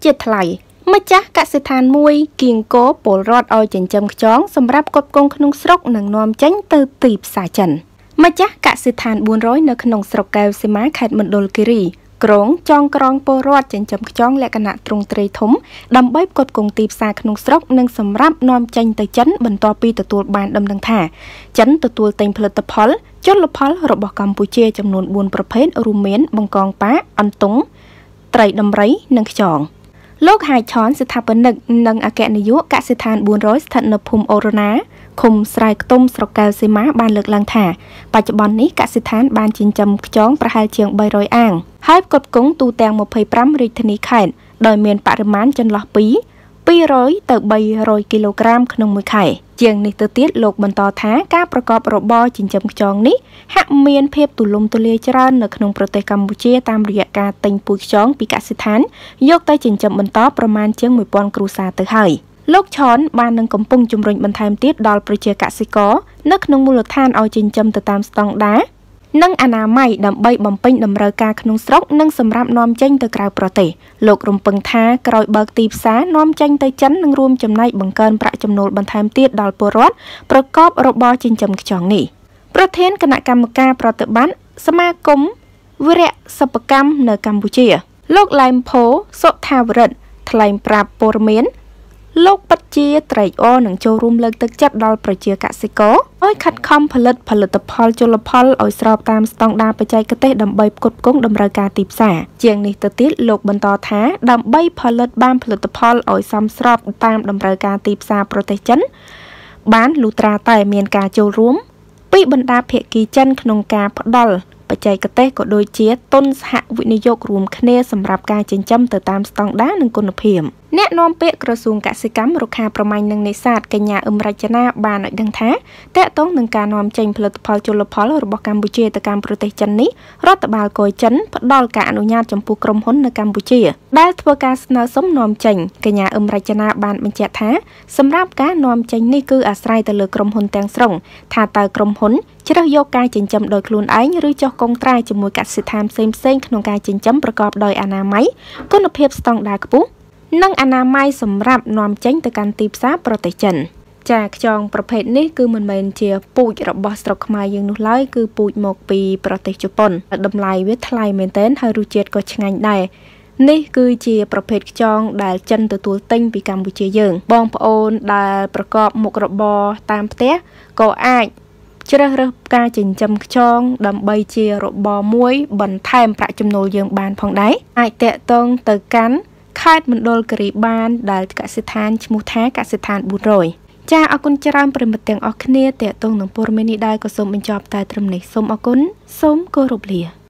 ជាថ្លៃម្ចាស់កសិដ្ឋានមួយគៀងគោពលរដ្ឋឲ្យចិញ្ចឹមខ្យងសម្រាប់កត់គង់ក្នុងស្រុកនិងនាំចេញទៅទីផ្សារចិនម្ចាស់កសិដ្ឋាន400នៅក្នុងស្រុកកែវសីមាខេត្តមណ្ឌលគិរីក្រុងចងក្រងពលរដ្ឋចិញ្ចឹមខ្យងលក្ខណៈទ្រង់ទ្រាយធំដើម្បីផ្គត់ផ្គង់ទីផ្សារក្នុងស្រុកនិងសម្រាប់នាំចេញទៅចិនបន្ទាប់ពីទទួលបានដំណឹងថាចិនទទួលទិញផលិតផលជលផលរបស់កម្ពុជាចំនួន4ប្រភេទរួមមានបង្កងប៉ាអន្ទង់ត្រីដំរីនិងខ្យងលោកហាយឆនស្ថាបនិកនិងអគ្គនាយកកសិដ្ឋាន400ស្ថិតនៅភូមិអូរណាឃុំស្រែខ្ទុំស្រុកកែវសីមាបានលើកឡើងថាបច្ចុប្បន្ននេះកសិដ្ឋានបានចិញ្ចឹមខ្យងប្រហែលជាង300អាងហើយផ្គត់ផ្គង់ទូទាំង25រាជធានីខេត្តដោយមានបរិមាណចន្លោះពី200ទៅ300គីឡូក្រាមក្នុងមួយខែជាងនេះទៅទៀតលោកបន្តថាការប្រកបរបរចិញ្ចឹមខ្យងនេះហាក់មានភាពទូលំទូលាយច្រើននៅក្នុងប្រទេសកម្ពុជាតាមរយៈការទិញពូជខ្យងពីកសិដ្ឋានយកទៅចិញ្ចឹមបន្តប្រមាណជាង1000គ្រួសារទៅហើយលោកឆនបាននឹងកំពុងជំរុញបន្ថែមទៀតដល់ប្រជាកសិករនៅក្នុងមូលដ្ឋានឲ្យចិញ្ចឹមទៅតាមស្តង់ដារនិងអនាម័យដើម្បីបំពេញតម្រូវការក្នុងស្រុកនិងសម្រាប់នាំចេញទៅក្រៅប្រទេសលោករំពឹងថាក្រោយបើកទីផ្សារនាំចេញទៅចិននឹងរួមចំណែកបង្កើនប្រាក់ចំណូលបន្ថែមទៀតដល់ពលរដ្ឋប្រកបរបរចិញ្ចឹមខ្យងនេះប្រធានគណៈកម្មការប្រតិបត្តិសមាគមវិរៈសិប្បកម្មនៅកម្ពុជាលោកឡែមផូសុថាវរិទ្ធថ្លែងប្រាប់ព័ត៌មានលោកពិតជាត្រេកអរនឹងចូលរួមលើកទឹកចិត្តដល់ប្រជាកសិករឲ្យខិតខំផលិតផលជលផលឲ្យស្របតាមស្តង់ដារបច្ចេកទេសដើម្បីផ្គត់ផ្គង់តម្រូវការទីផ្សារជាងនេះទៅទៀតលោកបន្តថាដើម្បីផលិតបានផលិតផលឲ្យសមស្របតាមតម្រូវការទីផ្សារប្រទេសចិនបានលុះត្រាតែមានការចូលរួមពីបណ្ដាភាគីចិនក្នុងការផ្ដល់បច្ចេកទេសក៏ដូចជាទុនសហវិនិយោគរួមគ្នាសម្រាប់ការចិញ្ចឹមទៅតាមស្តង់ដារនិងគុណភាពអ្នកនាំពាក្យក្រសួងកសិកម្មរុក្ខាប្រមាញ់និងនេសាទកញ្ញាអឹមរចនាបានឲ្យដឹងថាតកតងនឹងការនាំចេញផលិតផលជលផលរបស់កម្ពុជាទៅកាន់ប្រទេសចិននេះរដ្ឋបាលកុយចិនផ្ដល់ការអនុញ្ញាតចំពោះក្រុមហ៊ុននៅកម្ពុជាដែលធ្វើការស្នើសុំនាំចេញកញ្ញាអឹមរចនាបានបញ្ជាក់ថាសម្រាប់ការនាំចេញនេះគឺអាស្រ័យទៅលើក្រុមហ៊ុនទាំងស្រុងថាតើក្រុមហ៊ុនជ្រើសយកការចិញ្ចឹមដោយខ្លួនឯងឬចុះកុងត្រាជាមួយកសិដ្ឋានផ្សេងៗក្នុងការចិញ្ចឹមប្រកបដោយអនាម័យគុណភាពស្តង់ដារខ្ពស់និងអនាម័យសម្រាប់នាំចេញទៅកាន់ទីផ្សារប្រទេសចិនចាខ្យងប្រភេទនេះគឺមិនមែនជាពូជរបស់ស្រុកខ្មែរយើងនោះឡើយគឺពូជមកពីប្រទេសជប៉ុនតម្លៃវាថ្លៃមែនទែនហើយរសជាតិក៏ឆ្ងាញ់ដែរនេះគឺជាប្រភេទខ្យងដែលចិនទទួលទិញពីកម្ពុជាយើងបងប្អូនដែលប្រកបមុខរបរតាមផ្ទះក៏អាចជ្រើសរើសការចិញ្ចឹមខ្យងដើម្បីជារបរមួយបន្ថែមប្រាក់ចំណូលយើងបានផងដែរអាចតាក់ទងទៅកាន់ខេត្តមណ្ឌលគិរីបានដែលកសិដ្ឋានឈ្មោះថាកសិដ្ឋាន400ចាអរគុណច្រើនប្រិមិត្តទាំងអស់គ្នាតាក់ទងនឹងព័ត៌មាននេះដែរក៏សូមបញ្ចប់តែត្រឹមនេះសូមអរគុណសូមគោរពលា